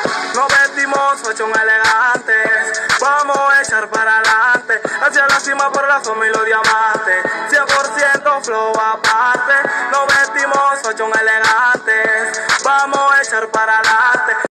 Nos vestimos fashion elegantes, vamos a echar para adelante, hacia la cima por la fama y los diamantes, 100% flow aparte. Nos vestimos fashion elegantes, vamos a echar para adelante.